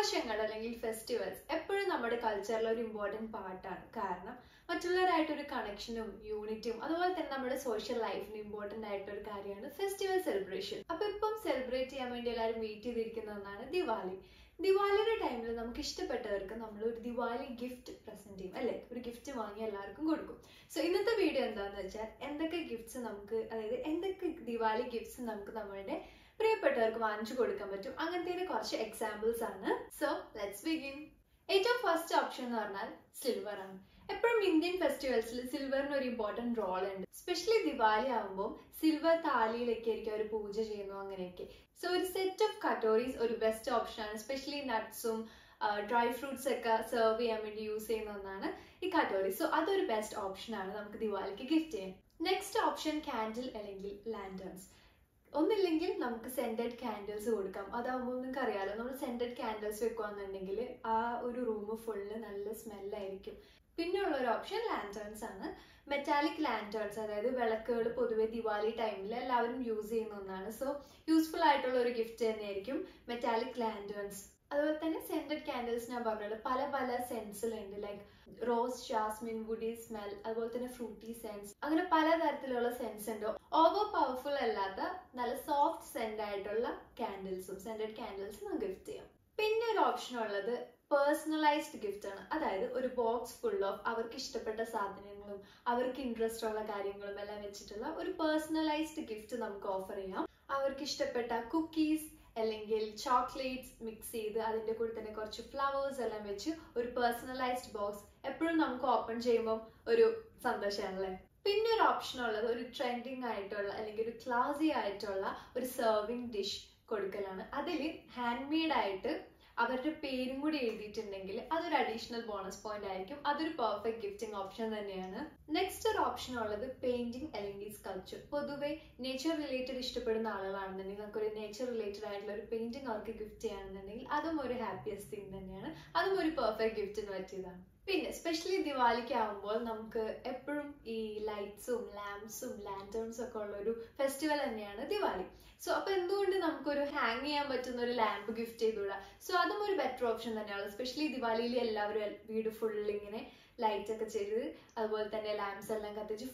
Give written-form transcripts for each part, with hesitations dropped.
ആഘോഷങ്ങൾ അല്ലെങ്കിൽ ഫെസ്റ്റിവൽസ് എപ്പോഴും നമ്മുടെ കൾച്ചറിലെ ഒരു ഇമ്പോർട്ടൻറ്റ് പാർട്ടാണ്. കാരണം മറ്റുള്ളവരായിട്ടൊരു കണക്ഷനും യൂണിറ്റും അതുപോലെ തന്നെ നമ്മുടെ സോഷ്യൽ ലൈഫിന് ഇമ്പോർട്ടൻ്റ് ആയിട്ടൊരു കാര്യമാണ് ഫെസ്റ്റിവൽ സെലിബ്രേഷൻ. അപ്പോൾ ഇപ്പം സെലിബ്രേറ്റ് ചെയ്യാൻ വേണ്ടി എല്ലാവരും വെയിറ്റ് ചെയ്തിരിക്കുന്ന ഒന്നാണ് ദിവാലി. ദിവാലിയുടെ ടൈമിൽ നമുക്ക് ഇഷ്ടപ്പെട്ടവർക്ക് നമ്മൾ ഒരു ദിവാലി ഗിഫ്റ്റ് പ്രസന്റ് ചെയ്യും അല്ലേ, ഒരു ഗിഫ്റ്റ് വാങ്ങി എല്ലാവർക്കും കൊടുക്കും. സോ ഇന്നത്തെ വീഡിയോ എന്താണെന്ന് വെച്ചാൽ എന്തൊക്കെ ഗിഫ്റ്റ്സ് നമുക്ക്, അതായത് എന്തൊക്കെ ദിവാലി ഗിഫ്റ്റ്സ് നമുക്ക് നമ്മളുടെ പ്രിയപ്പെട്ടവർക്ക് വാങ്ങിച്ചു കൊടുക്കാൻ പറ്റും, അങ്ങനത്തെ കുറച്ച് എക്സാമ്പിൾസ് ആണ്. So let's begin. ഏറ്റവും ഫസ്റ്റ് ഓപ്ഷൻ എന്ന് പറഞ്ഞാൽ സിൽവർ ആണ്. എപ്പോഴും ഇന്ത്യൻ ഫെസ്റ്റിവൽസിൽ സിൽവറിന് ഒരു ഇമ്പോർട്ടൻറ്റ് റോൾ ഉണ്ട്. സ്പെഷ്യലി ദിവാലി ആകുമ്പോൾ സിൽവർ താലിയിലൊക്കെ ആയിരിക്കും അവർ പൂജ ചെയ്യുന്നു, അങ്ങനെയൊക്കെ. സോ ഒരു സെറ്റ് ഓഫ് കട്ടോറീസ് ഒരു ബെസ്റ്റ് ഓപ്ഷൻ ആണ്. സ്പെഷ്യലി നട്ട്സും ഡ്രൈ ഫ്രൂട്ട്സ് ഒക്കെ സെർവ് ചെയ്യാൻ വേണ്ടി യൂസ് ചെയ്യുന്ന ഒന്നാണ് ഈ കട്ടോറി. സോ അതൊരു ബെസ്റ്റ് ഓപ്ഷൻ ആണ് നമുക്ക് ദിവാലിക്ക് ഗിഫ്റ്റ് ചെയ്യാൻ. നെക്സ്റ്റ് ഓപ്ഷൻ കാൻഡിൽ അല്ലെങ്കിൽ ലാന്റേൺസ്. ഒന്നില്ലെങ്കിൽ നമുക്ക് സെന്റഡ് കാൻഡിൽസ് കൊടുക്കാം. അതാകുമ്പോൾ നിങ്ങൾക്ക് അറിയാലോ, നമ്മൾ സെന്റഡ് കാൻഡിൽസ് വെക്കുകയാണെന്നുണ്ടെങ്കിൽ ആ ഒരു റൂം ഫുള്ള് നല്ല സ്മെല്ലായിരിക്കും. പിന്നെ ഉള്ള ഒരു ഓപ്ഷൻ ലാന്റേൺസ് ആണ്. മെറ്റാലിക് ലാന്റേൺസ്, അതായത് വിളക്കുകൾ പൊതുവെ ദിവാലി ടൈമിൽ എല്ലാവരും യൂസ് ചെയ്യുന്ന ഒന്നാണ്. സോ യൂസ്ഫുൾ ആയിട്ടുള്ള ഒരു ഗിഫ്റ്റ് തന്നെയായിരിക്കും മെറ്റാലിക് ലാന്റേൺസ്. അതുപോലെ തന്നെ സെന്റഡ് കാൻഡിൽസ് ഞാൻ പറഞ്ഞത് പല പല സെൻസിലുണ്ട്, like rose, jasmine, woody smell, അതുപോലെ തന്നെ ഫ്രൂട്ടി സെൻസ്, അങ്ങനെ പലതരത്തിലുള്ള സെൻസ് ഉണ്ട്. ഓവർ പവർഫുൾ അല്ലാത്ത നല്ല സോഫ്റ്റ് സെന്റ് ആയിട്ടുള്ള കാൻഡിൽസും സെന്റഡ് കാൻഡിൽസും നമുക്ക് ഗിഫ്റ്റ് ചെയ്യാം. പിന്നെ ഒരു ഓപ്ഷൻ ഉള്ളത് പേഴ്സണലൈസ്ഡ് ഗിഫ്റ്റ് ആണ്. അതായത് ഒരു ബോക്സ് ഫുൾ ഓഫ് അവർക്ക് ഇഷ്ടപ്പെട്ട സാധനങ്ങളും അവർക്ക് ഇൻട്രസ്റ്റ് ഉള്ള കാര്യങ്ങളും എല്ലാം വെച്ചിട്ടുള്ള ഒരു പേഴ്സണലൈസ്ഡ് ഗിഫ്റ്റ് നമുക്ക് ഓഫർ ചെയ്യാം. അവർക്ക് ഇഷ്ടപ്പെട്ട കുക്കീസ് അല്ലെങ്കിൽ ചോക്ലേറ്റ്സ് മിക്സ് ചെയ്ത് അതിൻ്റെ കൂടെ തന്നെ കുറച്ച് ഫ്ലവേഴ്സ് എല്ലാം വെച്ച് ഒരു പേഴ്സണലൈസ്ഡ് ബോക്സ് എപ്പോഴും നമുക്ക് ഓപ്പൺ ചെയ്യുമ്പോൾ ഒരു സന്തോഷമാണല്ലേ. പിന്നെ ഒരു ഓപ്ഷൻ ഉള്ളത് ഒരു ട്രെൻഡിങ് ആയിട്ടുള്ള അല്ലെങ്കിൽ ഒരു ക്ലാസി ആയിട്ടുള്ള ഒരു സെർവിങ് ഡിഷ് കൊടുക്കലാണ്. അതിൽ ഹാൻഡ് മെയ്ഡ് ആയിട്ട് അവരുടെ പേരും കൂടി എഴുതിയിട്ടുണ്ടെങ്കിൽ അതൊരു അഡീഷണൽ ബോണസ് പോയിന്റ് ആയിരിക്കും. അതൊരു പെർഫെക്റ്റ് ഗിഫ്റ്റിംഗ് ഓപ്ഷൻ തന്നെയാണ്. നെക്സ്റ്റ് ഒരു ഓപ്ഷൻ ഉള്ളത് പെയിന്റിംഗ് അല്ലെങ്കിൽ സ്കൾപ്ചർ. പൊതുവെ നേച്ചർ റിലേറ്റഡ് ഇഷ്ടപ്പെടുന്ന ആളുകളാണെന്നുണ്ടെങ്കിൽ നമുക്കൊരു നേച്ചർ റിലേറ്റഡ് ആയിട്ടുള്ള ഒരു പെയിന്റിംഗ് അവർക്ക് ഗിഫ്റ്റ് ചെയ്യുകയാണെന്നുണ്ടെങ്കിൽ അതും ഒരു ഹാപ്പിയസ്റ്റ് തിങ് തന്നെയാണ്. അതും ഒരു പെർഫെക്റ്റ് ഗിഫ്റ്റിന് പറ്റിയതാണ്. പിന്നെ സ്പെഷ്യലി ദിവാലിക്ക് ആകുമ്പോൾ നമുക്ക് എപ്പോഴും ഈ ലൈറ്റ്സും ലാംപ്സും ലാന്റേൺസും ഒക്കെ ഉള്ള ഒരു ഫെസ്റ്റിവൽ തന്നെയാണ് ദിവാലി. സോ അപ്പൊ എന്തുകൊണ്ട് നമുക്കൊരു ഹാങ് ചെയ്യാൻ പറ്റുന്ന ഒരു ലാമ്പ് ഗിഫ്റ്റ് ചെയ്തുകൂടാ? സോ അതും ഒരു ബെറ്റർ ഓപ്ഷൻ തന്നെയാണ്. സ്പെഷ്യലി ദിവാലിയിൽ എല്ലാവരും വീട് ഫുള്ള് ഇങ്ങനെ ലൈറ്റ് ഒക്കെ ചെയ്ത് അതുപോലെ തന്നെ ലാംപ്സ് എല്ലാം കത്തിച്ച്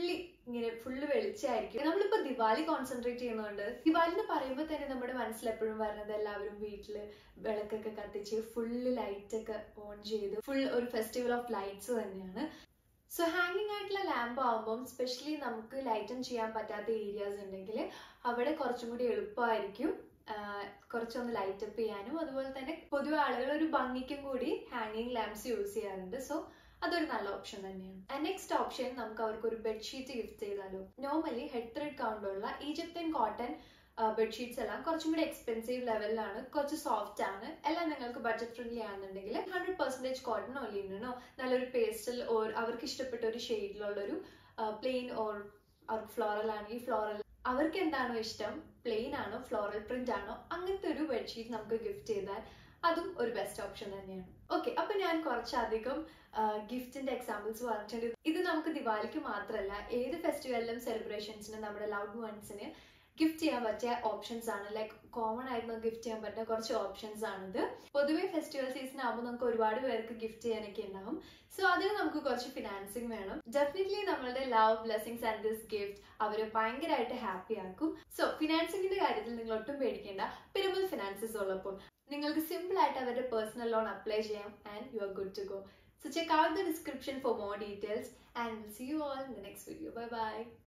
ഫുള്ള് വെളിച്ചമായിരിക്കും. നമ്മളിപ്പോ ദിവാലി കോൺസെൻട്രേറ്റ് ചെയ്യുന്നതുകൊണ്ട് ദിവാലി എന്ന് പറയുമ്പോൾ തന്നെ നമ്മുടെ മനസ്സിൽ എപ്പോഴും വരുന്നത് എല്ലാവരും വീട്ടില് വിളക്കൊക്കെ കത്തിച്ച് ഫുള്ള് ലൈറ്റ് ഒക്കെ ഓൺ ചെയ്ത് ഫുൾ ഒരു ഫെസ്റ്റിവൽ ഓഫ് ലൈറ്റ്സ് തന്നെയാണ്. സോ ഹാങ്ങിങ് ആയിട്ടുള്ള ലാമ്പ് ആകുമ്പം സ്പെഷ്യലി നമുക്ക് ലൈറ്റൺ ചെയ്യാൻ പറ്റാത്ത ഏരിയാസ് ഉണ്ടെങ്കിൽ അവിടെ കുറച്ചും കൂടി എളുപ്പമായിരിക്കും കുറച്ചൊന്ന് ലൈറ്റ് അപ്പ് ചെയ്യാനും. അതുപോലെ തന്നെ പൊതുവെ ആളുകൾ ഒരു ഭംഗിക്കും കൂടി ഹാങ്ങിങ് ലാംപ്സ് യൂസ് ചെയ്യാറുണ്ട്. സോ അതൊരു നല്ല ഓപ്ഷൻ തന്നെയാണ്. നെക്സ്റ്റ് ഓപ്ഷൻ നമുക്ക് അവർക്ക് ഒരു ബെഡ്ഷീറ്റ് ഗിഫ്റ്റ് ചെയ്താലോ. നോർമലി ഹെഡ് ത്രെഡ് കൗണ്ടുള്ള ഈജിപ്ഷ്യൻ കോട്ടൺ ബെഡ്ഷീറ്റ്സ് എല്ലാം കുറച്ചും കൂടി എക്സ്പെൻസീവ് ലെവലിലാണ്, കുറച്ച് സോഫ്റ്റ് ആണ്. എല്ലാം നിങ്ങൾക്ക് ബഡ്ജറ്റ് ഫ്രണ്ട്ലി ആണെന്നുണ്ടെങ്കിൽ 100% കോട്ടണോ ലിനനോ നല്ലൊരു പേസ്റ്റൽ ഓർ അവർക്ക് ഇഷ്ടപ്പെട്ട ഒരു ഷെയ്ഡിലുള്ളൊരു പ്ലെയിൻ ഓർ അവർക്ക് ഫ്ലോറൽ ആണെങ്കിൽ ഫ്ലോറൽ, അവർക്ക് എന്താണോ ഇഷ്ടം, പ്ലെയിൻ ആണോ ഫ്ലോറൽ പ്രിന്റ് ആണോ, അങ്ങനത്തെ ഒരു ബെഡ്ഷീറ്റ് നമുക്ക് ഗിഫ്റ്റ് ചെയ്താൽ അതും ഒരു ബെസ്റ്റ് ഓപ്ഷൻ തന്നെയാണ്. ഓക്കെ, അപ്പൊ ഞാൻ കുറച്ചധികം ഗിഫ്റ്റിന്റെ എക്സാമ്പിൾസ് പറഞ്ഞിട്ടുണ്ട്. ഇത് നമുക്ക് ദിവാലിക്ക് മാത്രമല്ല ഏത് ഫെസ്റ്റിവലിലും സെലിബ്രേഷൻസിനും നമ്മുടെ ലവ്ഡ് വൺസിന് ഗിഫ്റ്റ് ചെയ്യാൻ പറ്റിയ ഓപ്ഷൻസ് ആണ്. ലൈക്ക് കോമൺ ആയിട്ട് നമുക്ക് ഗിഫ്റ്റ് ചെയ്യാൻ പറ്റുന്ന കുറച്ച് ഓപ്ഷൻസ് ആണിത്. പൊതുവെ ഫെസ്റ്റിവൽ സീസൺ ആകുമ്പോൾ നമുക്ക് ഒരുപാട് പേർക്ക് ഗിഫ്റ്റ് ചെയ്യാനൊക്കെ ഉണ്ടാകും. സോ അതിന് നമുക്ക് കുറച്ച് ഫിനാൻസിങ് വേണം. ഡെഫിനറ്റ്ലി നമ്മളുടെ love, blessings and this gift അവരെ ഭയങ്കരമായിട്ട് ഹാപ്പി ആക്കും. സോ ഫിനാൻസിങ്ങിന്റെ കാര്യത്തിൽ നിങ്ങൾ ഒട്ടും പേടിക്കേണ്ട. പിരമൽ ഫിനാൻസസ് ഉള്ളപ്പോൾ നിങ്ങൾക്ക് സിമ്പിൾ ആയിട്ട് അവരുടെ പേഴ്സണൽ ലോൺ അപ്ലൈ ചെയ്യാം and you are good to go. So check out the description for more details and we'll see you all in the next video. Bye bye.